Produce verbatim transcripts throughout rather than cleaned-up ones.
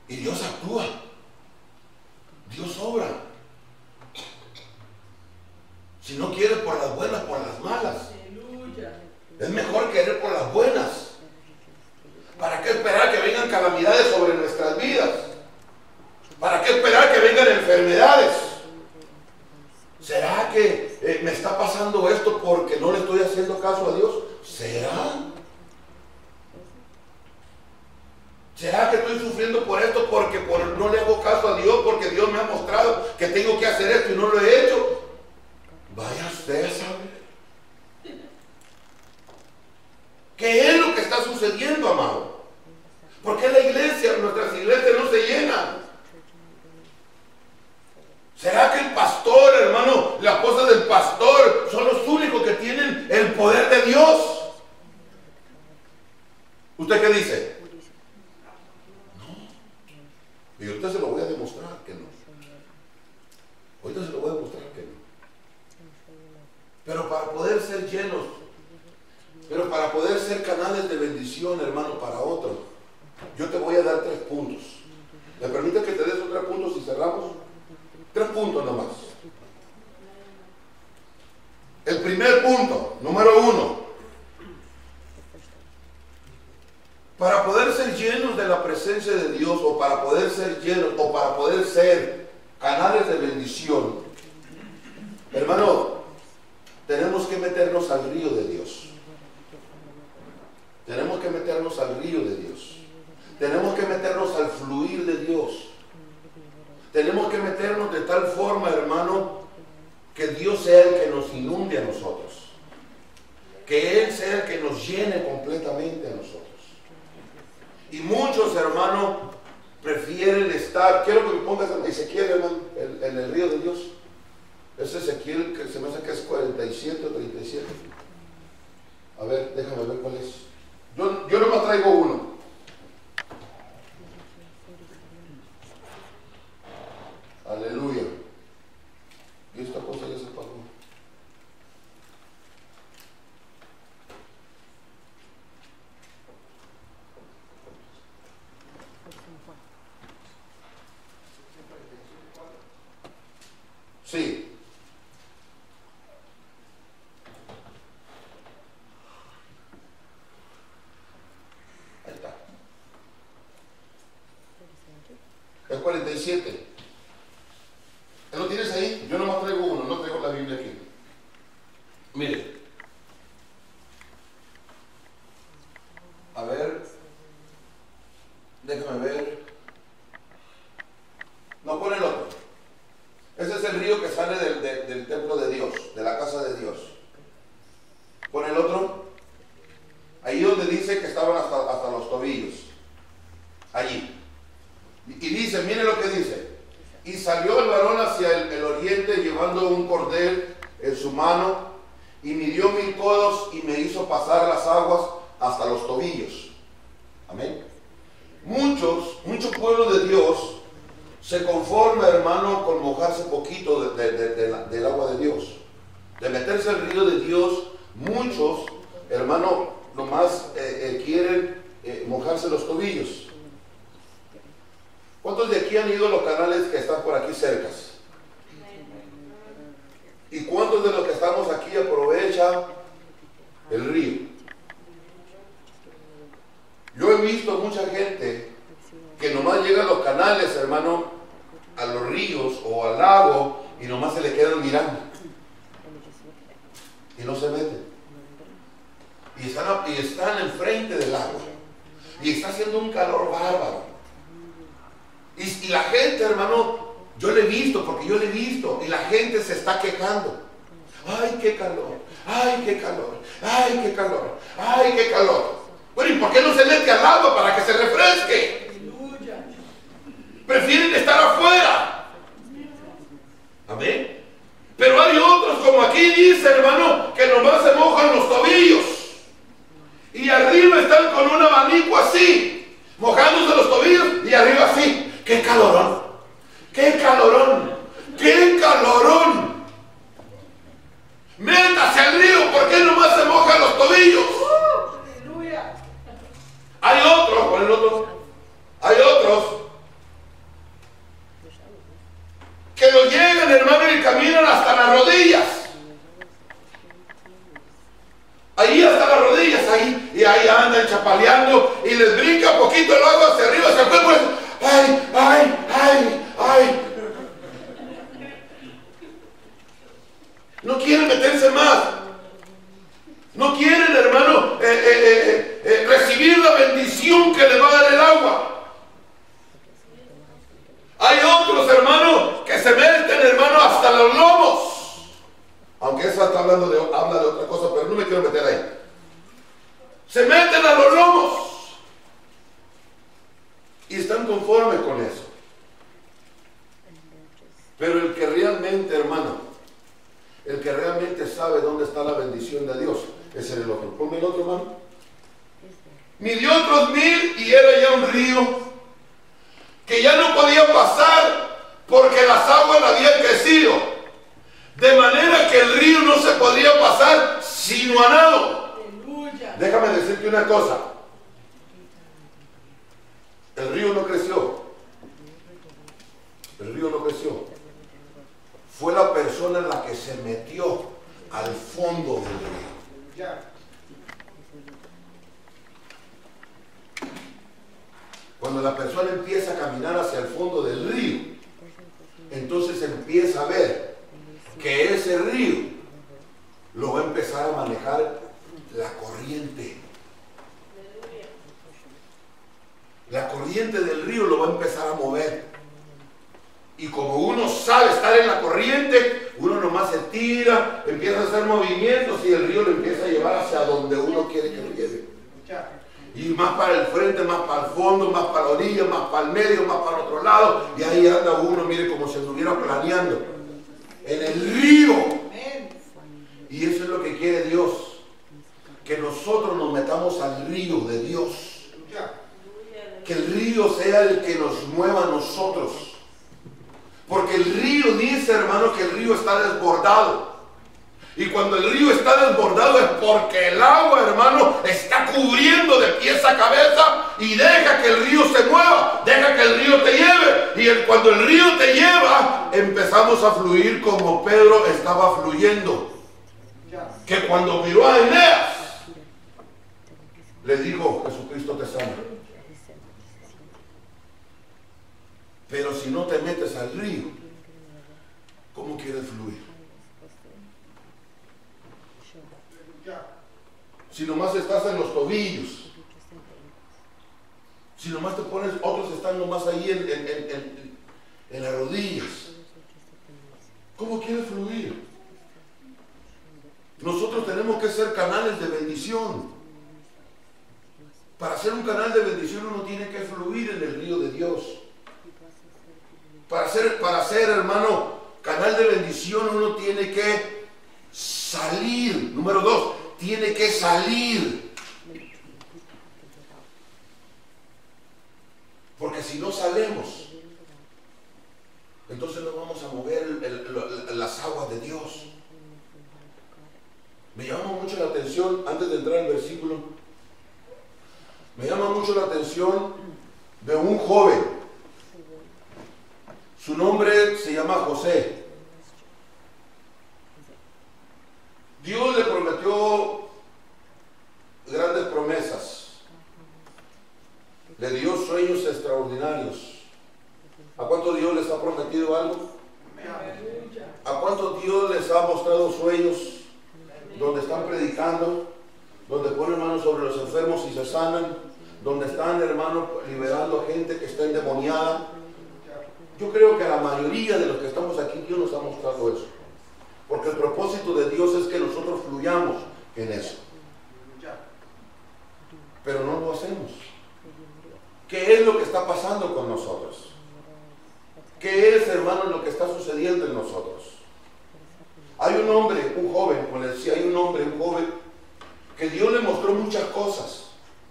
Y Dios actúa. Dios obra. Si no quieres por las buenas, por las malas. Es mejor querer por las buenas. ¿Para qué esperar que vengan calamidades sobre nuestras vidas? ¿Para qué esperar que vengan enfermedades? ¿Será que eh, me está pasando esto porque no le estoy haciendo caso a Dios? ¿Será? ¿Será que estoy sufriendo por esto porque por, no le hago caso a Dios, porque Dios me ha mostrado que tengo que hacer esto y no lo he hecho? Vaya usted a saber. ¿Qué es lo que está sucediendo, amado? ¿Por qué la iglesia, nuestras iglesias no se llenan? ¿Será que el pastor, hermano, la esposa del pastor son los únicos que tienen el poder de Dios? ¿Usted qué dice? No. Y ahorita se lo voy a demostrar que no. Ahorita se lo voy a demostrar que no. Pero para poder ser llenos, pero para poder ser canales de bendición, hermano, para otros, yo te voy a dar tres puntos. ¿Me permite que te dé esos tres puntos y cerramos? Tres puntos nomás. El primer punto, número uno. Para poder ser llenos de la presencia de Dios, o para poder ser llenos, o para poder ser canales de bendición, hermano, tenemos que meternos al río de Dios. Tenemos que meternos al río de Dios. Tenemos que meternos al fluir de Dios. Tenemos que meternos de tal forma, hermano, que Dios sea el que nos inunde a nosotros. Que Él sea el que nos llene completamente a nosotros. Y muchos, hermanos, prefieren estar... Quiero que me pongas en Ezequiel, hermano, en, en el río de Dios. Ese Ezequiel que se me hace que es cuarenta y siete o treinta y siete. A ver, déjame ver cuál es. Yo, yo nomás traigo uno. Aleluya. Y esta cosa ya se apagó. Sí. Ahí está. Es cuarenta y siete. ¿Lo tienes ahí? Yo nomás traigo uno, no traigo la Biblia aquí. Mire. A ver. Déjame ver. No, pon el otro. Ese es el río que sale del, del, del templo de Dios, de la casa de Dios. Pon el otro. Ahí donde dice que estaban hasta, hasta los tobillos. Allí. Y, y dice, mire lo que dice. Y salió el varón hacia el, el oriente llevando un cordel en su mano y midió mil codos y me hizo pasar las aguas hasta los tobillos. Amén. Muchos, mucho pueblo de Dios se conforma, hermano, con mojarse poquito de, de, de, de la, del agua de Dios. De meterse al río de Dios, muchos, hermano, nomás eh, eh, quieren eh, mojarse los tobillos. ¿Cuántos de aquí han ido a los canales que están por aquí cercas? ¿Y cuántos de los que estamos aquí aprovechan el río? Yo he visto mucha gente que nomás llega a los canales, hermano, a los ríos o al lago, y nomás se le quedan mirando. Y no se meten. Y están, y están enfrente del agua. Y está haciendo un calor bárbaro. Y, y la gente, hermano, yo le he visto, porque yo le he visto, y la gente se está quejando. ¡Ay, qué calor! ¡Ay, qué calor! ¡Ay, qué calor! ¡Ay, qué calor! Bueno, ¿y por qué no se mete al agua para que se refresque? Prefieren estar afuera. Amén. Pero hay otros, como aquí dice, hermano, que nomás se mojan los tobillos. Y arriba están con un abanico así, mojándose los tobillos, y arriba así. ¡Qué calorón! ¡Qué calorón! ¡Qué calorón! Métase al río, ¿por qué nomás se mojan los tobillos? ¡Aleluya! Hay otros, por el otro, hay otros conforme con eso. Pero el que realmente, hermano, el que realmente sabe dónde está la bendición de Dios, es el otro. Ponme el otro, hermano. Midió otros mil y era ya un río que ya no podía pasar porque las aguas habían crecido. De manera que el río no se podría pasar sino a nado. Déjame decirte una cosa. El río no creció. El río no creció. Fue la persona la que se metió al fondo del río. Cuando la persona empieza a caminar hacia el fondo del río, entonces empieza a ver que ese río lo va a empezar a manejar la corriente. La corriente del río lo va a empezar a mover. Y como uno sabe estar en la corriente, uno nomás se tira, empieza a hacer movimientos y el río lo empieza a llevar hacia donde uno quiere que lo lleve. Y más para el frente, más para el fondo, más para la orilla, más para el medio, más para el otro lado. Y ahí anda uno, mire, como si estuviera planeando en el río. Y eso es lo que quiere Dios, que nosotros nos metamos al río de Dios. Que el río sea el que nos mueva a nosotros. Porque el río dice, hermano, que el río está desbordado. Y cuando el río está desbordado es porque el agua, hermano, está cubriendo de pies a cabeza y deja que el río se mueva, deja que el río te lleve. Y el, cuando el río te lleva, empezamos a fluir como Pedro estaba fluyendo. Que cuando miró a Eneas, le dijo, Jesucristo te sana. Pero si no te metes al río, ¿cómo quieres fluir? Si nomás estás en los tobillos, si nomás te pones, otros están nomás ahí en, en, en, en, en las rodillas, ¿cómo quieres fluir? Nosotros tenemos que ser canales de bendición. Para ser un canal de bendición uno tiene que fluir en el río de Dios. Para ser, para ser, hermano, canal de bendición uno tiene que salir. Número dos, tiene que salir. Porque si no salemos, entonces no vamos a mover el, el, el, las aguas de Dios. Me llama mucho la atención, antes de entrar al versículo, me llama mucho la atención de un joven. Su nombre se llama José. Dios le prometió grandes promesas. Le dio sueños extraordinarios. ¿A cuántos Dios les ha prometido algo? ¿A cuántos Dios les ha mostrado sueños donde están predicando, donde ponen manos sobre los enfermos y se sanan, donde están, hermanos, liberando gente que está endemoniada? Yo creo que a la mayoría de los que estamos aquí Dios nos ha mostrado eso. Porque el propósito de Dios es que nosotros fluyamos en eso. Pero no lo hacemos. ¿Qué es lo que está pasando con nosotros? ¿Qué es, hermano, lo que está sucediendo en nosotros? Hay un hombre, un joven, como les decía, hay un hombre, un joven, que Dios le mostró muchas cosas.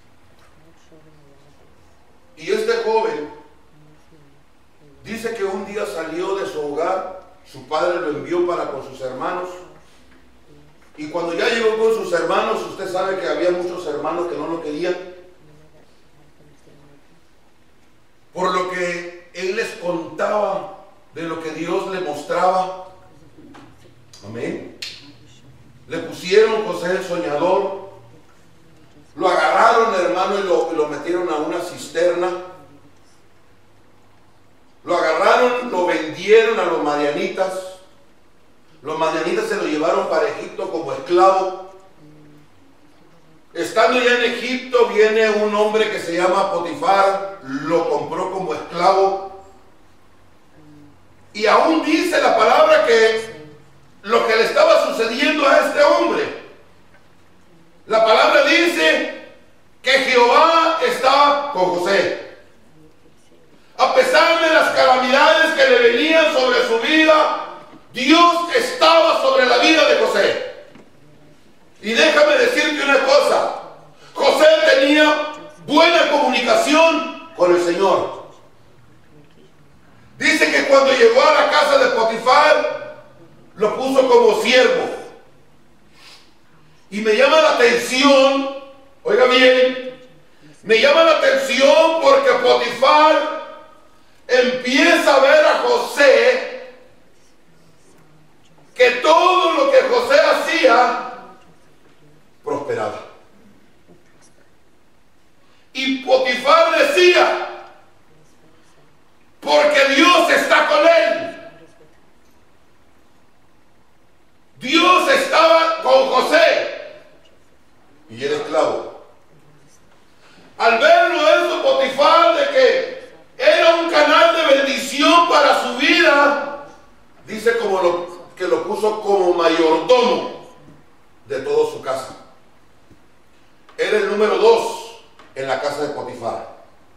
Y este joven dice que un día salió de su hogar, su padre lo envió para con sus hermanos, y cuando ya llegó con sus hermanos, usted sabe que había muchos hermanos que no lo querían, por lo que él les contaba de lo que Dios le mostraba. Amén. Le pusieron José el soñador, lo agarraron, hermano, y lo, y lo metieron a una cisterna. Lo agarraron, lo vendieron a los madianitas. Los madianitas se lo llevaron para Egipto como esclavo. Estando ya en Egipto, viene un hombre que se llama Potifar, lo compró como esclavo. Y aún dice la palabra que lo que le estaba sucediendo a este hombre, la palabra dice que Jehová estaba con José. su vida, Dios estaba sobre la vida de José. Y déjame decirte una cosa, José tenía buena comunicación con el Señor. Dice que cuando llegó a la casa de Potifar, lo puso como siervo. Y me llama la atención, oiga bien, me llama la atención porque Potifar empieza a ver a José, que todo lo que José hacía prosperaba. Y Potifar decía, porque Dios está con él. Dios estaba con José y era esclavo. Al verlo eso, Potifar, de que era un canal de bendición para su vida, dice como lo, que lo puso como mayordomo de toda su casa. Era el número dos en la casa de Potifar.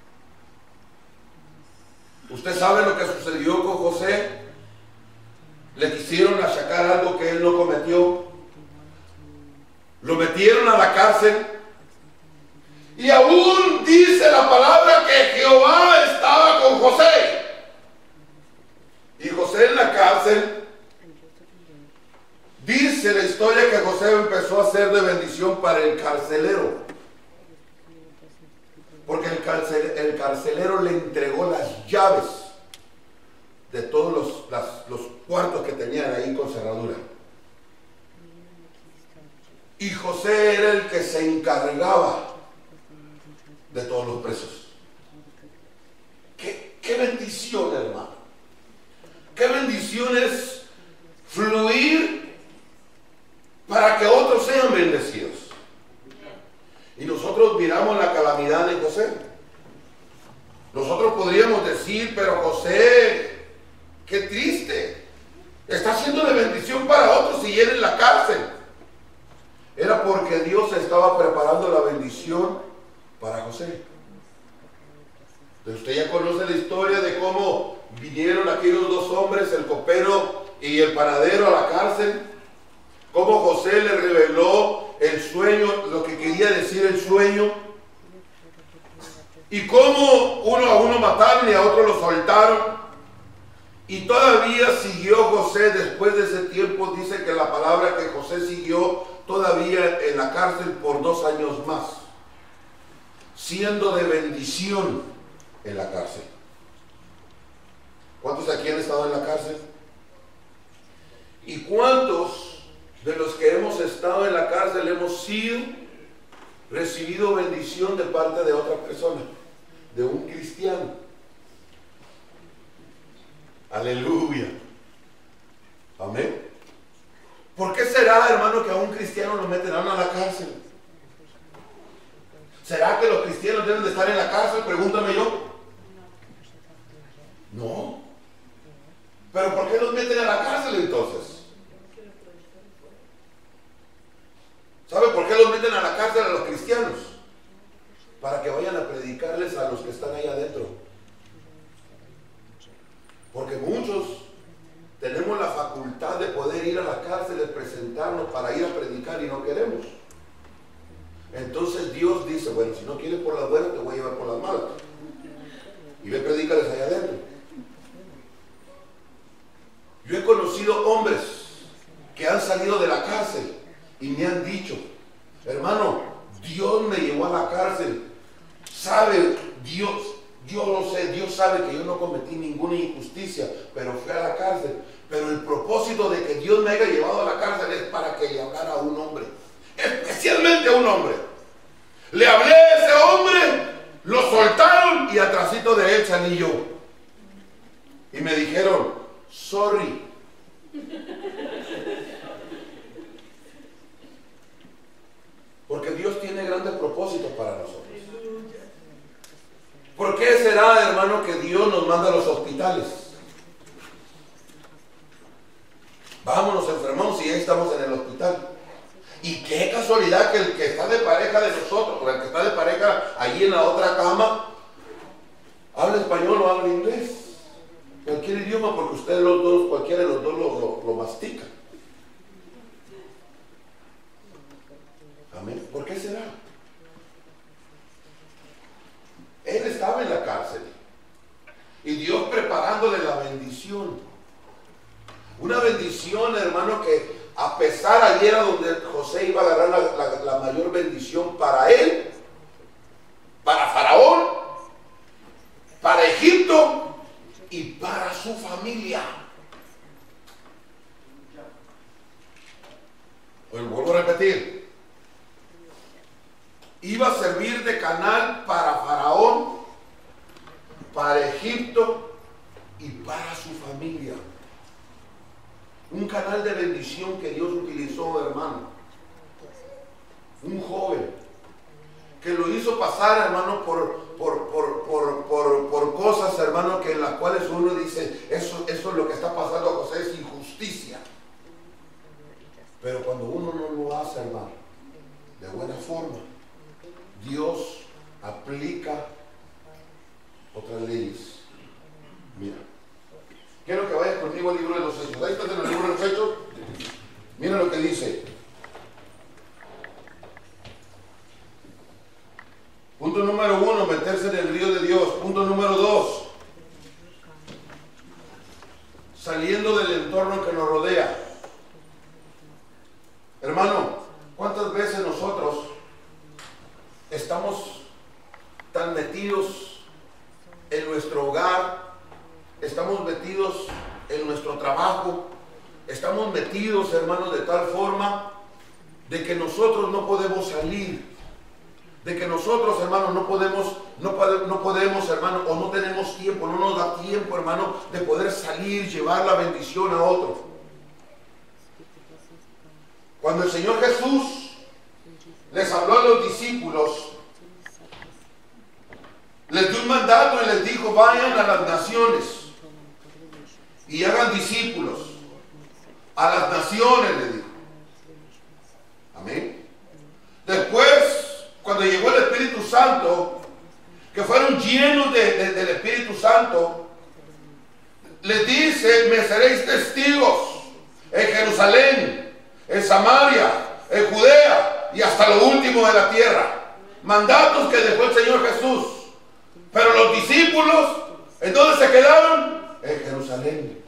¿Usted sabe lo que sucedió con José? Le quisieron achacar algo que él no cometió. Lo metieron a la cárcel. Y aún dice la palabra que Jehová estaba con José. Y José en la cárcel, dice la historia que José empezó a ser de bendición para el carcelero. Porque el, carcel, el carcelero le entregó las llaves de todos los, las, los cuartos que tenían ahí con cerradura. Y José era el que se encargaba de todos los presos. ¿Qué, qué bendición, hermano? Qué bendición es fluir para que otros sean bendecidos. Y nosotros miramos la calamidad de José. Nosotros podríamos decir, pero José, qué triste, está siendo de bendición para otros y él en la cárcel. Era porque Dios estaba preparando la bendición para José. Usted ya conoce la historia de cómo vinieron aquellos dos hombres, el copero y el panadero, a la cárcel. Cómo José le reveló el sueño, lo que quería decir el sueño. Y cómo uno a uno mataron y a otro lo soltaron. Y todavía siguió José después de ese tiempo. Dice que la palabra que José siguió todavía en la cárcel por dos años más, siendo de bendición en la cárcel. ¿Cuántos aquí han estado en la cárcel? ¿Y cuántos de los que hemos estado en la cárcel hemos sido recibido bendición de parte de otra persona, de un cristiano? Aleluya. Amén. ¿Por qué será, hermano, que a un cristiano lo meterán a la cárcel? ¿Será que los cristianos deben de estar en la cárcel? Pregúntame yo. No. ¿Pero por qué los meten a la cárcel entonces? ¿Sabe por qué los meten a la cárcel a los cristianos? Para que vayan a predicarles a los que están ahí adentro. Porque muchos tenemos la facultad de poder ir a la cárcel, de presentarnos para ir a predicar y no queremos. Entonces Dios dice, bueno, si no quieres por las buenas, te voy a llevar por las malas. Y ve, predícales allá adentro. Yo he conocido hombres que han salido de la cárcel y me han dicho, hermano, Dios me llevó a la cárcel. Sabe Dios, yo lo sé, Dios sabe que yo no cometí ninguna injusticia, pero fui a la cárcel. Pero el propósito de que Dios me haya llevado a la cárcel es para que le hablara a un hombre, especialmente a un hombre. Le hablé a ese hombre, lo soltaron y atrásito de él salí yo. Y me dijeron, sorry. Porque Dios tiene grandes propósitos para nosotros. ¿Por qué será, hermano, que Dios nos manda a los hospitales? Vamos, nos enfermamos y ahí estamos en el hospital. Y qué casualidad que el que está de pareja de nosotros, o el que está de pareja allí en la otra cama, habla español o habla inglés. Cualquier idioma, porque que ustedes los dos, cualquiera de los dos lo, lo, lo mastica. Amén. ¿Por qué será? Él estaba en la cárcel y Dios preparándole la bendición. Una bendición, hermano, que a pesar ayer a donde José iba a agarrar la, la, la mayor bendición para él, para Faraón, para Egipto y para su familia. Pues vuelvo a repetir. Iba a servir de canal para Faraón, para Egipto y para su familia. Un canal de bendición que Dios utilizó, hermano. Un joven que lo hizo pasar, hermano, por, por, por, por, por, por cosas, hermano, que en las cuales uno dice, eso, eso es lo que está pasando a José, es injusticia. Pero cuando uno no lo hace, hermano, de buena forma, Dios aplica otras leyes. Mira, quiero que vayas conmigo al libro de los Hechos. Ahí estás en el libro de los Hechos. Mira lo que dice. Punto número uno, meterse en el río de Dios. Punto número dos, saliendo del entorno que nos rodea. Hermano, ¿cuántas veces nosotros estamos tan metidos en nuestro hogar, estamos metidos en nuestro trabajo, estamos metidos, hermanos, de tal forma de que nosotros no podemos salir, de que nosotros, hermanos, no podemos, no, no podemos, hermano, o no tenemos tiempo, no nos da tiempo, hermano, de poder salir, llevar la bendición a otro? Cuando el Señor Jesús les habló a los discípulos, les dio un mandato y les dijo, vayan a las naciones y hagan discípulos. A las naciones, les dijo. Amén. Después, cuando llegó el Espíritu Santo, que fueron llenos de, de, del Espíritu Santo, les dice, me seréis testigos en Jerusalén, en Samaria, en Judea y hasta lo último de la tierra. Mandatos que dejó el Señor Jesús. Pero los discípulos, ¿en dónde se quedaron? En Jerusalén.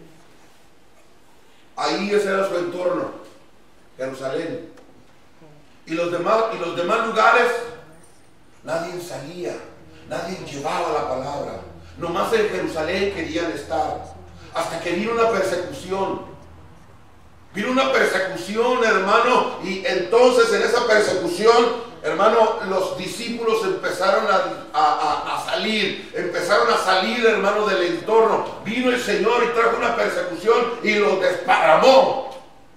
Ahí ese era su entorno, Jerusalén. Y los demás, y los demás lugares, nadie salía, nadie llevaba la palabra. Nomás en Jerusalén querían estar. Hasta que vino una persecución. Vino una persecución, hermano, y entonces en esa persecución, hermano, los discípulos empezaron a, a, a salir, empezaron a salir, hermano, del entorno. Vino el Señor y trajo una persecución y los desparramó.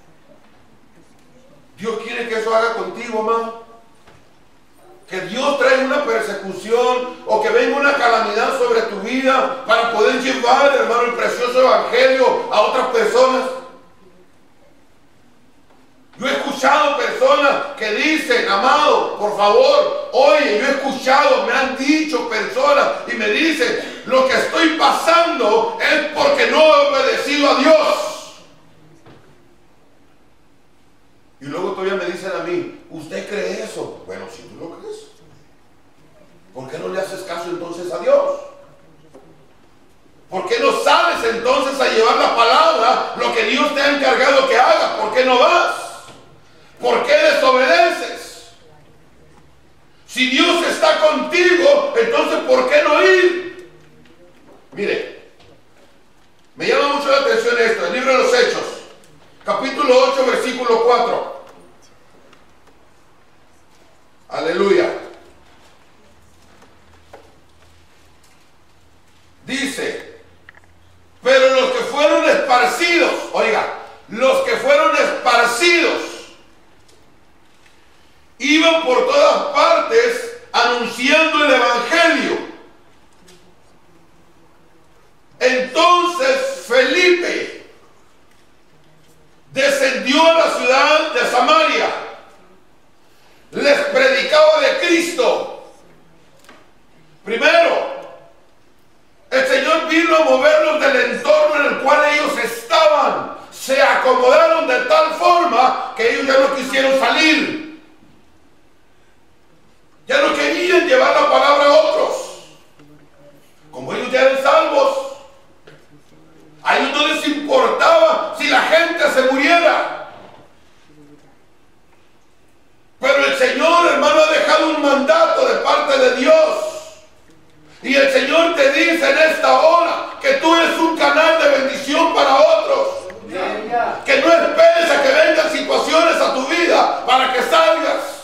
Dios quiere que eso haga contigo, hermano. Que Dios traiga una persecución o que venga una calamidad sobre tu vida para poder llevar, hermano, el precioso evangelio a otras personas. Yo he escuchado personas que dicen, amado, por favor, oye, yo he escuchado, me han dicho personas y me dicen, lo que estoy pasando es porque no he obedecido a Dios. Y luego todavía me dicen a mí, ¿usted cree eso? Bueno, si tú lo crees, ¿por qué no le haces caso entonces a Dios? ¿Por qué no sales entonces a llevar la palabra, lo que Dios te ha encargado que hagas? ¿Por qué no vas? ¿Por qué desobedeces? Si Dios está contigo, entonces ¿por qué no ir? Mire, me llama mucho la atención esto, el libro de los Hechos, capítulo ocho, versículo cuatro. Aleluya. Dice, pero los que fueron esparcidos, oiga, los que fueron esparcidos, iban por todas partes anunciando el evangelio. Entonces Felipe descendió a la ciudad de Samaria, les predicaba de Cristo. Primero, el Señor vino a moverlos del entorno en el acomodaron de tal forma que ellos ya no quisieron salir. Ya no querían llevar la palabra a otros. Como ellos ya eran salvos, a ellos no les importaba si la gente se muriera. Pero el Señor, hermano, ha dejado un mandato de parte de Dios. Y el Señor te dice en esta hora que tú eres un canal de bendición para otros. Que no esperes a que vengan situaciones a tu vida para que salgas.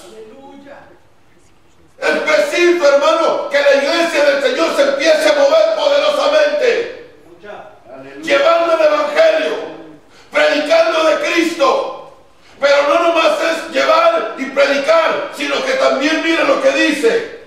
Es preciso, hermano, que la iglesia del Señor se empiece a mover poderosamente. Llevando el Evangelio, predicando de Cristo. Pero no nomás es llevar y predicar, sino que también mire lo que dice.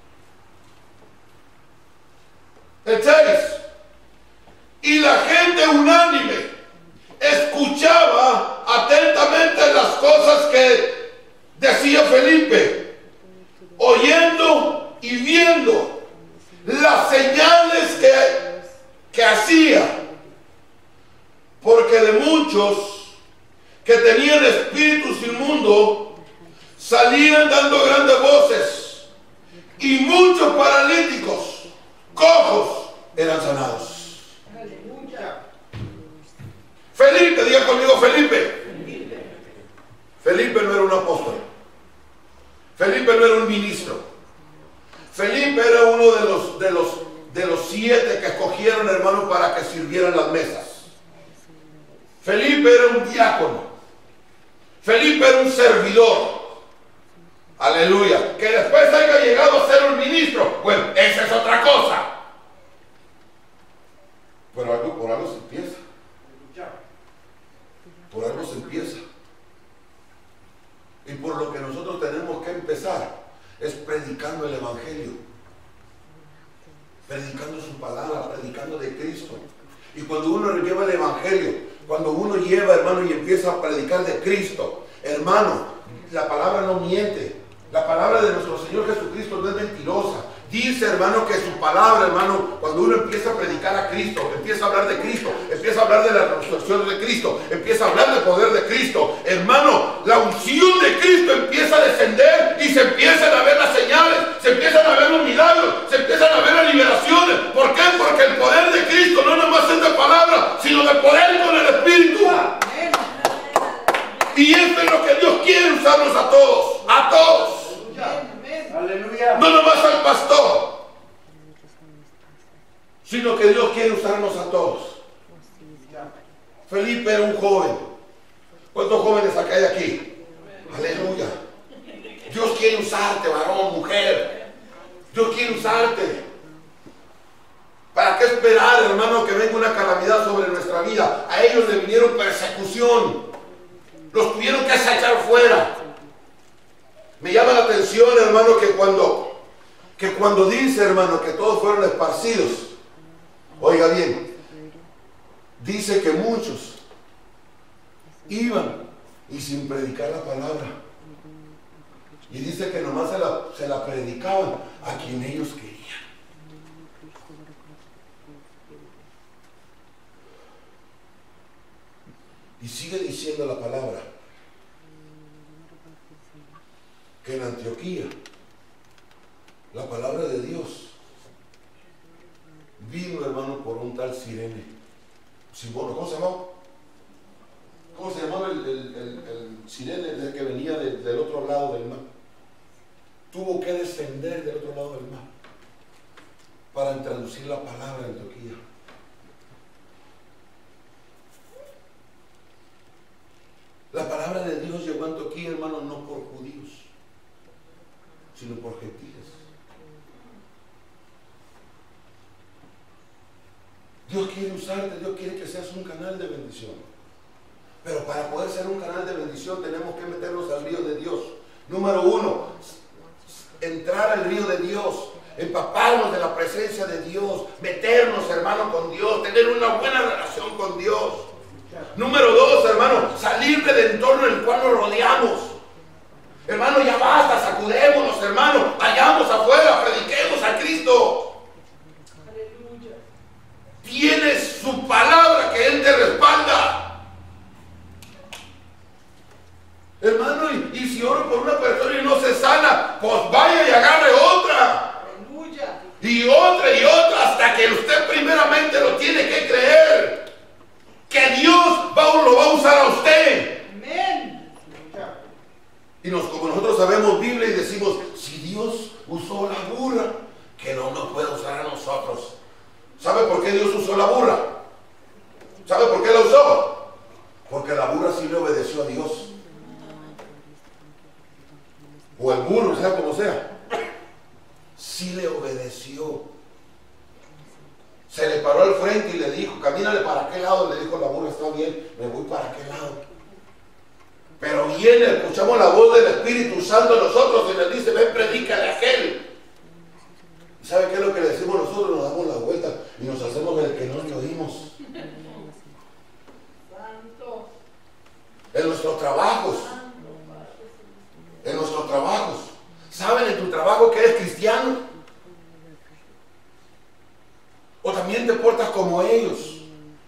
El seis. Y la gente unánime escuchaba atentamente las cosas que decía Felipe, oyendo y viendo las señales que, que hacía, porque de muchos que tenían espíritus inmundos salían dando grandes voces, y muchos paralíticos, cojos, eran sanados. Felipe, diga conmigo Felipe. Felipe no era un apóstol. Felipe no era un ministro. Felipe era uno de los, de los, de los siete que escogieron, hermano, para que sirvieran las mesas. Felipe era un diácono. Felipe era un servidor. Aleluya. Que después haya llegado a ser un ministro, bueno, esa es otra cosa. Pero algo, por algo se empieza. Por algo se empieza. Y por lo que nosotros tenemos que empezar es predicando el Evangelio. Predicando su palabra, predicando de Cristo. Y cuando uno lleva el Evangelio, cuando uno lleva, hermano, y empieza a predicar de Cristo, hermano, la palabra no miente. La palabra de nuestro Señor Jesucristo no es mentirosa. Dice, hermano, que su palabra, hermano, cuando uno empieza a predicar a Cristo, empieza a hablar de Cristo, empieza a hablar de la resurrección de Cristo, empieza a hablar del poder de Cristo, hermano, la unción de Cristo empieza a descender y se empiezan a ver las señales, se empiezan a ver los milagros, se empiezan a ver las liberaciones. ¿Por qué? Porque el poder de Cristo no nomás es de palabra, sino de poder con el Espíritu. Y esto es lo que Dios quiere usarnos a todos, a todos. Aleluya. No nomás al pastor, sino que Dios quiere usarnos a todos. Felipe era un joven. ¿Cuántos jóvenes acá hay aquí? Aleluya. Dios quiere usarte, varón, mujer. Dios quiere usarte. ¿Para qué esperar, hermano, que venga una calamidad sobre nuestra vida? A ellos le vinieron persecución. Los tuvieron que echar fuera. Me llama la atención, hermano, que cuando, que cuando dice, hermano, que todos fueron esparcidos, oiga bien, dice que muchos iban y sin predicar la palabra. Y dice que nomás se la, se la predicaban a quien ellos querían. Y sigue diciendo la palabra que en Antioquía la palabra de Dios vino, hermano, por un tal Sirene. Simón, ¿cómo se llamaba? ¿Cómo se llamaba el, el, el, el Sirene el que venía de, del otro lado del mar? Tuvo que descender del otro lado del mar para introducir la palabra en Antioquía. La palabra de Dios llegó a Antioquía, hermano, no por judíos, sino por gentiles. Dios quiere usarte, Dios quiere que seas un canal de bendición. Pero para poder ser un canal de bendición tenemos que meternos al río de Dios. Número uno, entrar al río de Dios, empaparnos de la presencia de Dios, meternos, hermano, con Dios, tener una buena relación con Dios. Número dos, hermano, salir del entorno en el cual nos rodeamos. Hermano, ya basta, sacudémonos, hermano, vayamos afuera, prediquemos a Cristo. Aleluya. Tienes su palabra que Él te respalda. Dios usó la burra? ¿Sabe por qué la usó? Porque la burra sí le obedeció a Dios. O el burro, sea como sea. Sí le obedeció. Se le paró al frente y le dijo, camínale para aquel lado. Le dijo la burra, está bien, me voy para aquel lado. Pero viene, escuchamos la voz del Espíritu Santo en nosotros y le dice, ven, predícale a aquel. ¿Y sabe qué es lo que le decimos nosotros? Nos damos la vuelta y nos hacemos el que no le oímos. En nuestros trabajos. En nuestros trabajos. ¿Saben en tu trabajo que eres cristiano? O también te portas como ellos.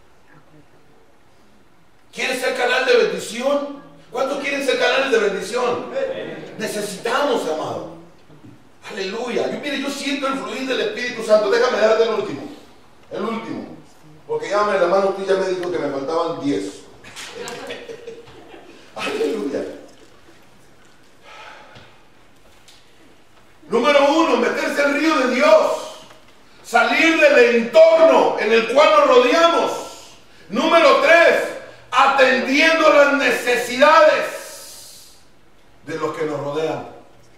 ¿Quieres ser canal de bendición? ¿Cuántos quieren ser canales de bendición? Necesitamos, amado. Aleluya. Yo, mire, yo siento el fluir del Espíritu Santo. Déjame darte el último. El último. Porque ya, mi hermano, usted ya me dijo que me faltaban diez. Aleluya. Número uno, meterse al río de Dios. Salir del entorno en el cual nos rodeamos. Número tres, atendiendo las necesidades de los que nos rodean.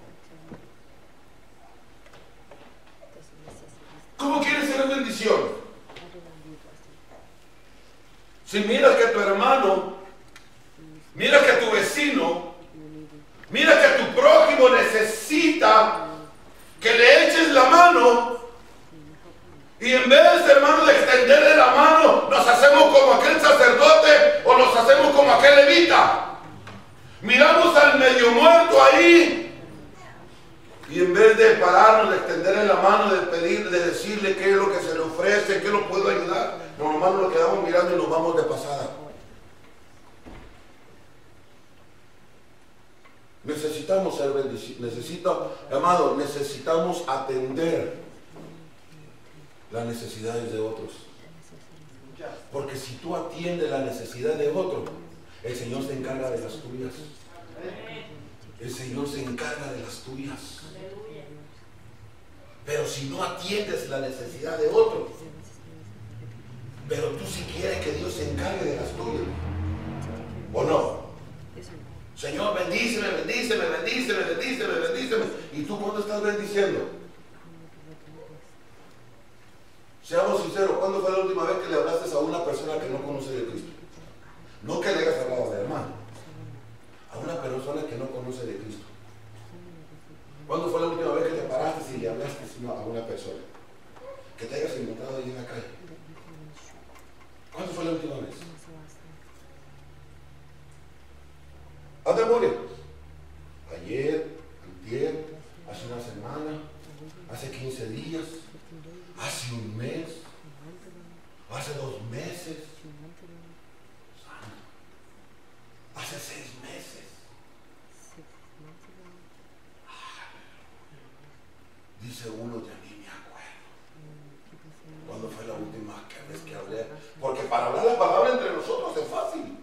¿Cómo quieres ser bendición? Si miras que tu hermano, miras que tu vecino, miras que tu prójimo necesita que le eches la mano, y en vez, hermano, de extenderle la mano, nos hacemos como aquel sacerdote o nos hacemos como aquel levita. Miramos al medio muerto ahí. Y en vez de pararnos, de extenderle la mano, de pedirle, de decirle qué es lo que se le ofrece, qué lo puedo ayudar, nos hermanos lo quedamos mirando y nos vamos de pasada. Necesitamos ser bendecidos. Necesito, amado, necesitamos atender las necesidades de otros. Porque si tú atiendes la necesidad de otro, el Señor se encarga de las tuyas. El Señor se encarga de las tuyas. Pero si no atiendes la necesidad de otro, pero tú si quieres que Dios se encargue de las tuyas, ¿o no? Señor, bendíceme, bendíceme, bendíceme, bendíceme, bendíceme. ¿Y tú cuándo estás bendiciendo? Seamos sinceros, ¿cuándo fue la última vez que le hablaste a una persona que no conoce de Cristo? No que le hayas hablado de hermano, a una persona que no conoce de Cristo. ¿Cuándo fue la última vez que te paraste y le hablaste a una persona que te hayas encontrado ahí en la calle? ¿Cuándo fue la última vez? ¿A memoria? Ayer, antier, hace una semana, hace quince días, hace un mes, hace dos meses, hace seis meses. Dice uno, ya ni me acuerdo. ¿Cuándo fue la última vez que hablé? Porque para hablar la palabra entre nosotros es fácil.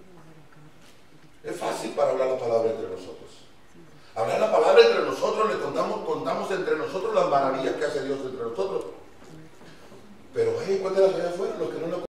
Es fácil para hablar la palabra entre nosotros. Hablar la palabra entre nosotros, le contamos, contamos entre nosotros las maravillas que hace Dios entre nosotros. Pero hey, cuéntalas allá afuera, los que no lo